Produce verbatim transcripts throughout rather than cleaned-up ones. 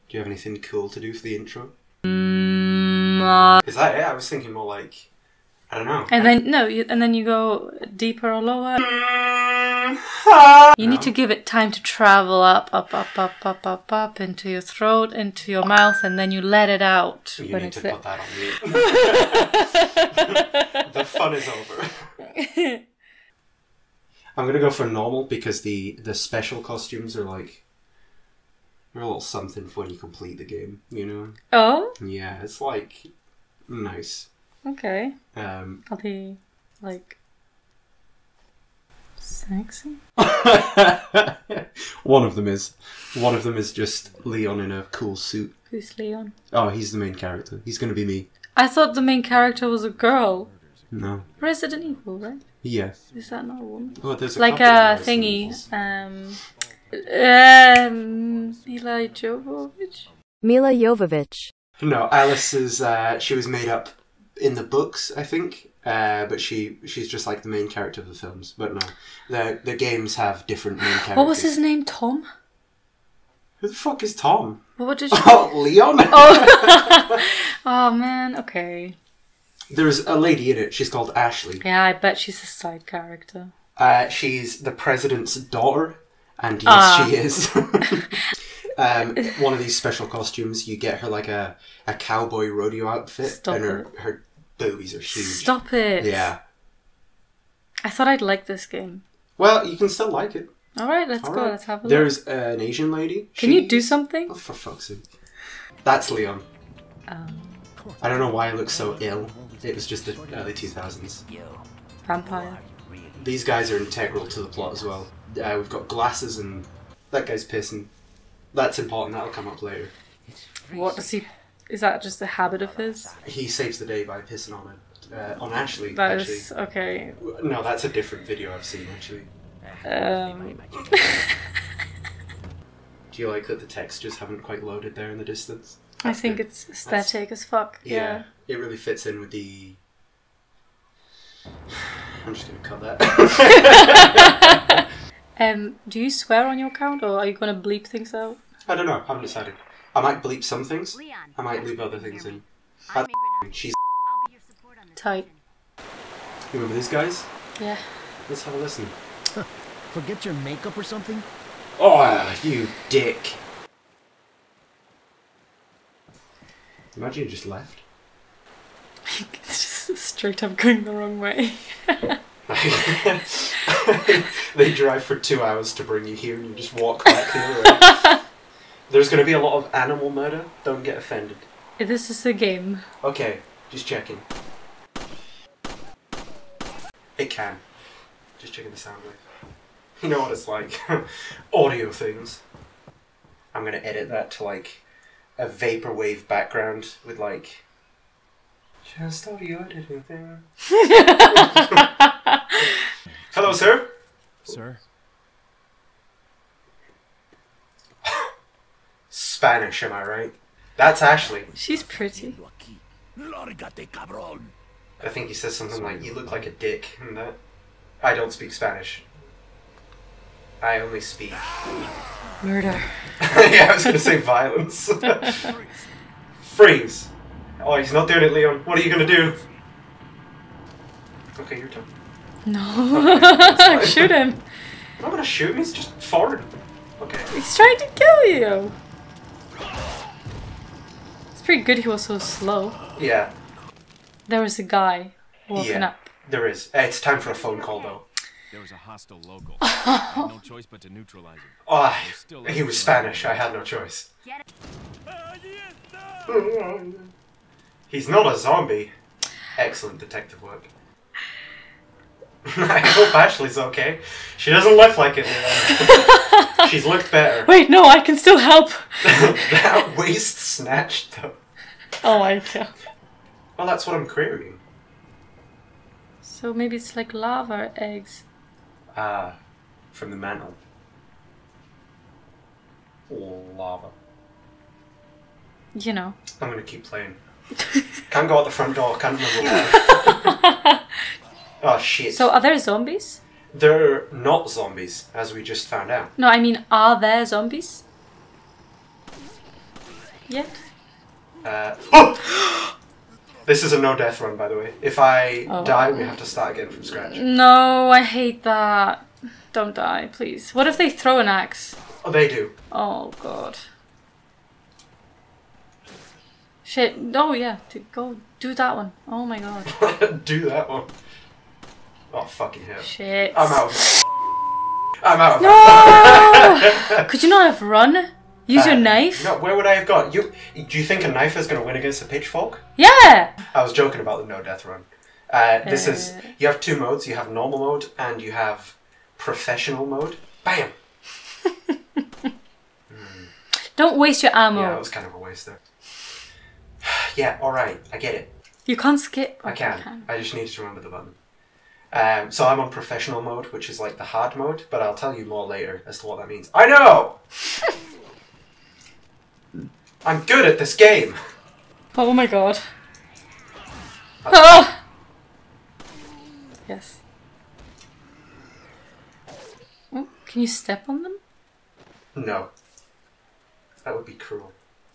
Do you have anything cool to do for the intro? Mm, uh, Is that it? I was thinking more like, I don't know. and then no, you, and then you go deeper or lower. You No? need to give it time to travel up, up, up, up, up, up, up into your throat, into your mouth, and then you let it out. You when need it's to there. put that on mute. The fun is over. I'm gonna go for normal because the the special costumes are like they're a little something for when you complete the game, you know? Oh? Yeah, it's like nice. Okay. Um Are they like sexy? One of them is. One of them is just Leon in a cool suit. Who's Leon? Oh, he's the main character. He's gonna be me. I thought the main character was a girl. No. Resident Evil, right? Yeah. Is that not a woman? Oh, there's a Like couple a of Resident thingy. Evils. Um. Um. Mila Jovovich? Mila Jovovich. No, Alice is. Uh, she was made up in the books, I think. Uh, but she she's just like the main character of the films. But no, the the games have different main characters. What was his name? Tom? Who the fuck is Tom? What did you? Oh, Leon. Oh. Oh man. Okay. There's a lady in it. She's called Ashley. Yeah, I bet she's a side character. Uh, she's the president's daughter, and yes, Ah. she is. um, one of these special costumes, you get her like a, a cowboy rodeo outfit, Stop and her, it. her boobies are huge. Stop it. Yeah. I thought I'd like this game. Well, you can still like it. Alright, let's All go. right. Let's have a look. There's uh, an Asian lady. Can She- you do something? Oh, for fuck's sake. That's Leon. Um, I don't know why it looks so ill. It was just the early two thousands. vampire. These guys are integral to the plot as well. Uh, we've got glasses and that guy's pissing. That's important, that'll come up later. What does he... Is that just a habit of his? He saves the day by pissing on it. Uh, on Ashley, That actually. is... Okay. No, that's a different video I've seen, actually. Um... Do you like that the textures haven't quite loaded there in the distance? I That's think good. it's aesthetic as fuck. Yeah, Yeah. it really fits in with the... I'm just going to cut that. Um, do you swear on your account, or are you gonna bleep things out? I don't know, I haven't decided. I might bleep some things, I might leave other things in. That she's... Tight. You remember these guys? Yeah. Let's have a listen. Forget your makeup or something? Oh, you dick. Imagine you just left. It's just straight up going the wrong way. They drive for two hours to bring you here and you just walk back the other way. There's going to be a lot of animal murder. Don't get offended. This is a game. Okay, just checking. It can. Just checking the sound wave. You know what it's like. Audio things. I'm going to edit that to like a vaporwave background with like just audio editing thing. Hello, sir. Sir? Spanish, am I right? That's Ashley. She's pretty. I think he says something like, "You look like a dick," and that. I don't speak Spanish. I only speak. Murder. Yeah, I was going to say violence. Freeze. Oh, he's not doing it, Leon. What are you going to do? Okay, your turn. No. Shoot him. I'm not going to shoot him, he's just foreign. Okay. He's trying to kill you. It's pretty good he was so slow. Yeah, There was a guy walking yeah, up. there is. Uh, it's time for a phone call, though. There was a hostile local. I had no choice but to neutralize him. Oh, he was Spanish. I had no choice. He's not a zombie. Excellent detective work. I hope Ashley's okay. She doesn't look like it. Leon. She's looked better. Wait, no, I can still help. That waist snatched, though. Oh my god. Well, that's what I'm querying. So maybe it's like lava eggs. Ah, from the mantle. Lava. You know. I'm gonna keep playing. Can't go out the front door, can't remember why. Oh shit. So are there zombies? They're not zombies, as we just found out. No, I mean, are there zombies? yet? Uh, oh! This is a no death run, by the way. If I Oh. die, we have to start again from scratch. No, I hate that. Don't die, please. What if they throw an axe? Oh, they do. Oh god. Shit. Oh yeah, to go do that one. Oh my god. Do that one. Oh, fucking hell. Shit. I'm out. I'm out. No! Could you not have run? Use your Uh, knife? No, where would I have gone? You do you think a knife is going to win against a pitchfork? Yeah! I was joking about the no death run. Uh, this Uh. is you have two modes. You have normal mode and you have professional mode. Bam. Don't waste your ammo. Yeah, it was kind of a waste there. Yeah, all right, I get it. You can't skip. I Okay, you can. I just need to remember the button. Um, so I'm on professional mode, which is like the hard mode, but I'll tell you more later as to what that means. I know! I'm good at this game! Oh my god. Oh! Yes. Oh, can you step on them? No. That would be cruel.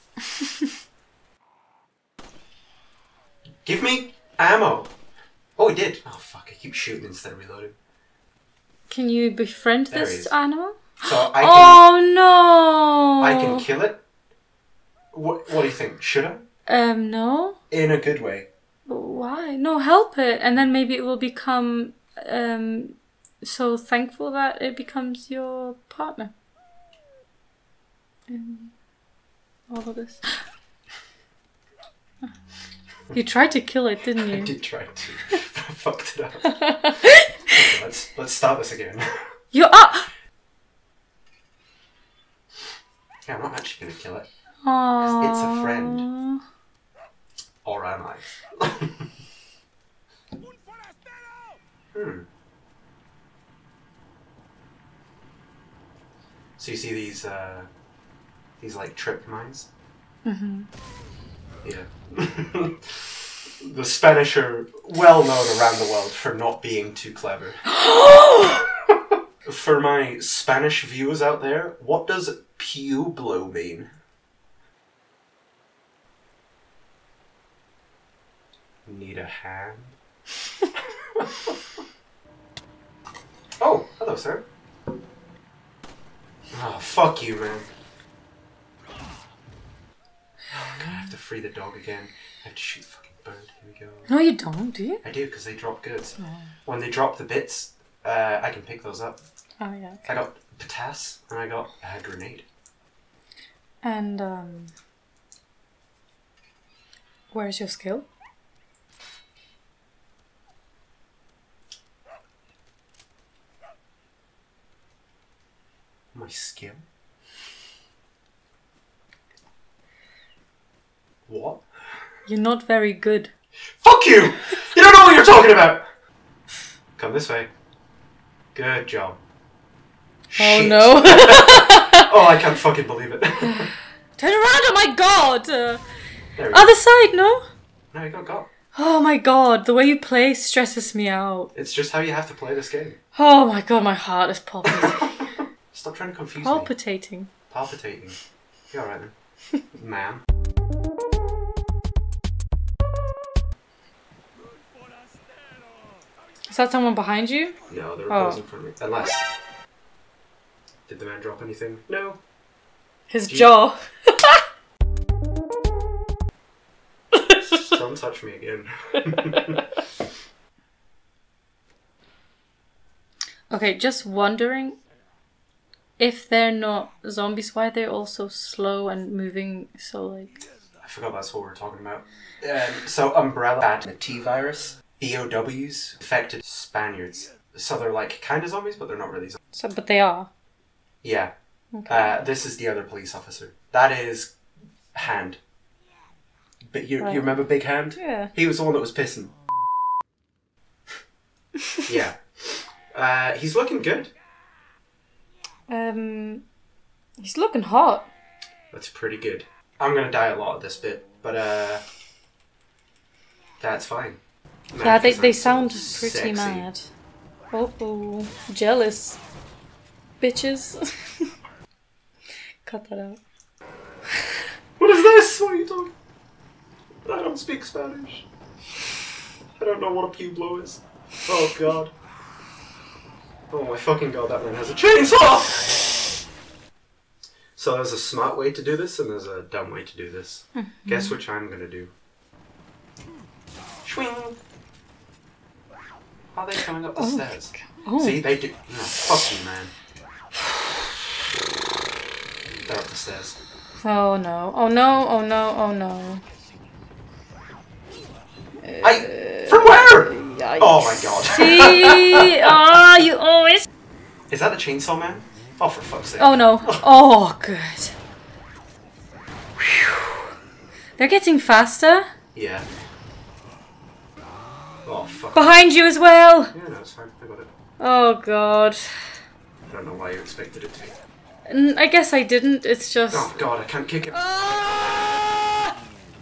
Give me ammo! Oh, he did! Oh fuck, I keep shooting instead of reloading. Can you befriend There he this is. animal? So I can, Oh no! I can kill it? What, what do you think? Should I? Um, no. In a good way. But why? No, help it, and then maybe it will become um so thankful that it becomes your partner. Um, all of this. You tried to kill it, didn't I you? did try to. I fucked it up. Okay, let's, let's start this again. You are. Yeah, I'm not actually going to kill it. Aww. It's a friend. Or am I? hmm. So you see these, uh, these like trip mines? Mm-hmm. Yeah. The Spanish are well known around the world for not being too clever. For my Spanish viewers out there, what does pueblo mean? Need a hand? Oh, hello, sir. Oh, fuck you, man. I'm gonna have to free the dog again. I have to shoot the fucking bird. Here we go. No, you don't, do you? I do, because they drop goods. Oh, When they drop the bits, uh, I can pick those up. oh yeah. I got potass, and I got a grenade. And um, where's your skill? My skill? What? You're not very good. Fuck you! You don't know what you're talking about! Come this way. Good job. Oh Shit. no! Oh, I can't fucking believe it. Turn around! Oh my god! Uh, There we other go. side, no? No, you got got. Oh my god, the way you play stresses me out. It's just how you have to play this game. Oh my god, my heart is palpitating. Stop trying to confuse me. palpitating. Palpitating. You alright then? Ma'am. Is that someone behind you? No, they're Oh. opposing from me. Unless. Did the man drop anything? No. His Do you- jaw. Don't touch me again. Okay, just wondering if they're not zombies, why they're also slow and moving so like... I forgot that's what we were talking about. Um, so Umbrella had the T virus. B O Ws affected Spaniards. So they're like kind of zombies, but they're not really zombies. So, but they are. Yeah. Okay. Uh, this is the other police officer. That is Hand. But you, Right. you remember Big Hand? Yeah. He was the one that was pissing. Yeah. Uh, he's looking good. Um, he's looking hot. That's pretty good. I'm gonna die a lot at this bit, but uh, that's fine. Man, Yeah, they, because they I'm so sound pretty sexy. mad. Oh, oh, jealous. Bitches. Cut that out. What is this? don't speak Spanish. I don't know what a pueblo is. Oh god. Oh my fucking god, that man has a chainsaw! So there's a smart way to do this and there's a dumb way to do this. Mm-hmm. Guess which I'm gonna do. Swing! How are they coming up the oh, stairs? Oh. See, they do. No, fuck you, man. They're up the stairs. Oh no, oh no, oh no, oh no. I. From where? Yikes. Oh my god. See? Ah, oh, you always. Is that the chainsaw man? Oh, for fuck's sake. Oh no. Oh, good. Whew. They're getting faster. Yeah. Oh, fuck. Behind you as well. Yeah, no, it's fine. I got it. Oh god. I don't know why you expected it to. I guess I didn't, it's just... Oh god, I can't kick it. Ah!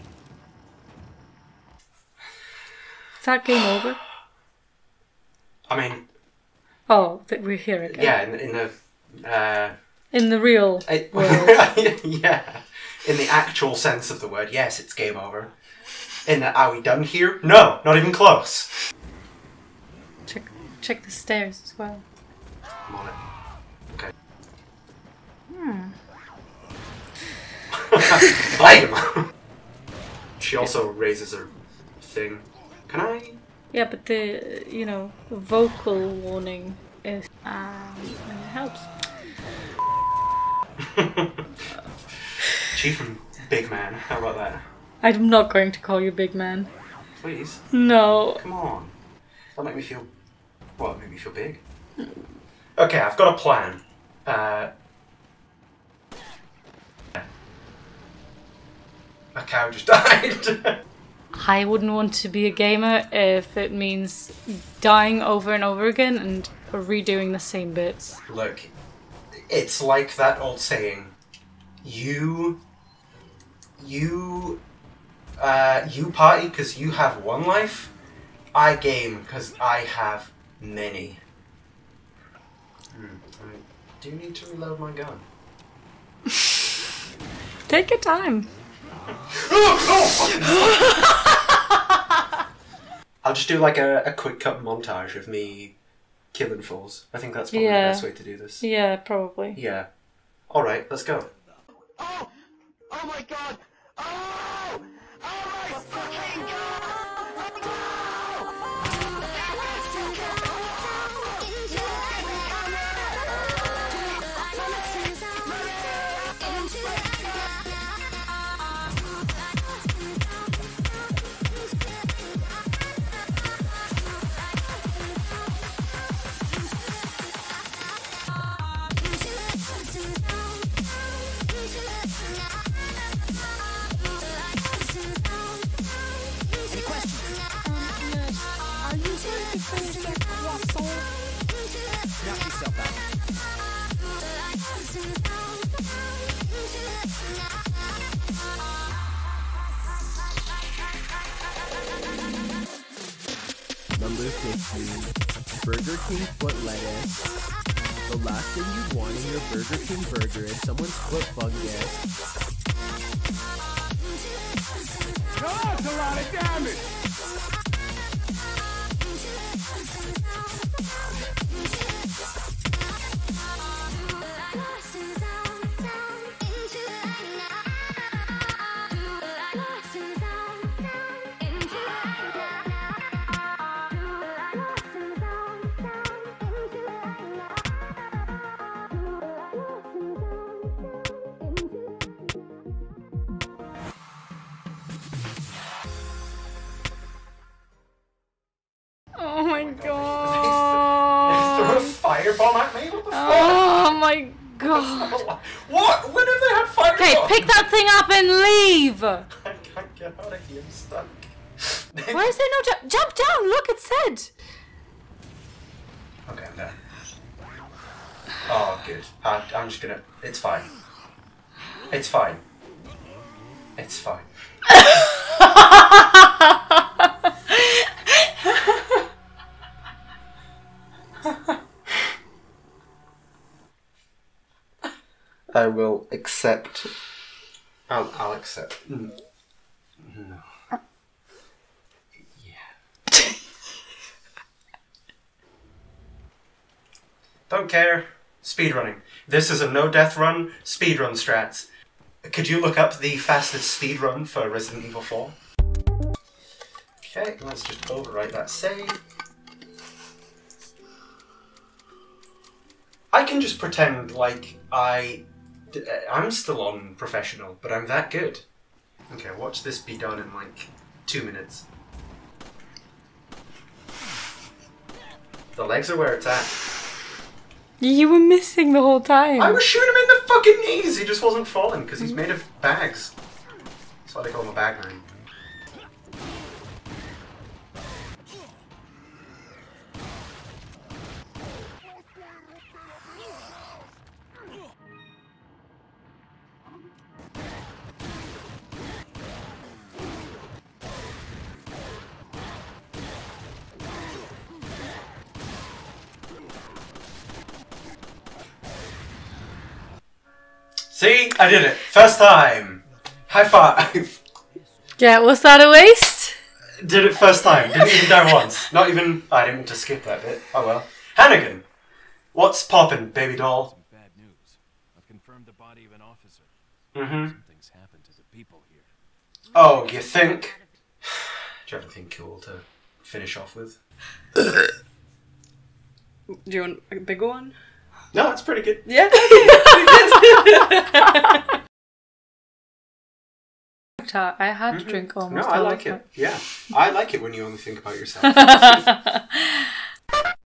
Is that game over? I mean... Oh, that we're here again. Yeah, in, in the... Uh, in the real I, world. Yeah. In the actual sense of the word, yes, it's game over. In the, are we done here? No, not even close. Check, check the stairs as well. I'm on it. Okay. Hmm. Blame! She also raises her thing. Can I? Yeah, but the, you know, vocal warning is, um, it helps. Chief and Big Man, how about that? I'm not going to call you Big Man. Please? No. Come on. That'll make me feel... What, make me feel big? Okay, I've got a plan. Uh... A cow just died. I wouldn't want to be a gamer if it means dying over and over again and redoing the same bits. Look, it's like that old saying. You... You... Uh, you party because you have one life. I game because I have many. Hmm, I do need to reload my gun. Take your time. I'll just do like a, a quick cut montage of me killing fools. I think that's probably yeah. the best way to do this. Yeah, probably. Yeah. Alright, let's go. Oh! Oh my god! Oh! Oh my fucking god! Knock yourself out. Number fifteen. Burger King foot lettuce. The last thing you'd want in your Burger King burger is someone's foot fungus. Oh, that's a lot of damage! Oh my god. They threw a firebomb at me? What the fuck? Oh my god. What? When have they had firebombs? Okay, pick that thing up and leave. I can't get out of here, I'm stuck. Why is there no jump? Jump down, look, it said. Okay, I'm done. Oh, good. I, I'm just gonna... It's fine. It's fine. It's fine. I will accept. I'll, I'll accept. No. Don't care. Speedrunning. This is a no-death run, speedrun strats. Could you look up the fastest speedrun for Resident Evil four? Okay, let's just overwrite that save. I can just pretend like I... I'm still on professional, but I'm that good. Okay, watch this be done in like two minutes. The legs are where it's at. You were missing the whole time. I was shooting him in the fucking knees! He just wasn't falling because he's made of bags. That's why they call him a bagman. See? I did it. First time. High five. Yeah, was that a waste? Did it first time. Didn't even die once. Not even... I didn't mean to skip that bit. Oh well. Hannigan. What's poppin', baby doll? Some bad news. I've confirmed the body of an officer. Mm-hmm. Something's happened to the people here. Oh, you think? Do you have anything cool to finish off with? Do you want a bigger one? No, it's pretty good. Yeah. I had to drink almost No, I all like of it. Yeah. I like it when you only think about yourself. that.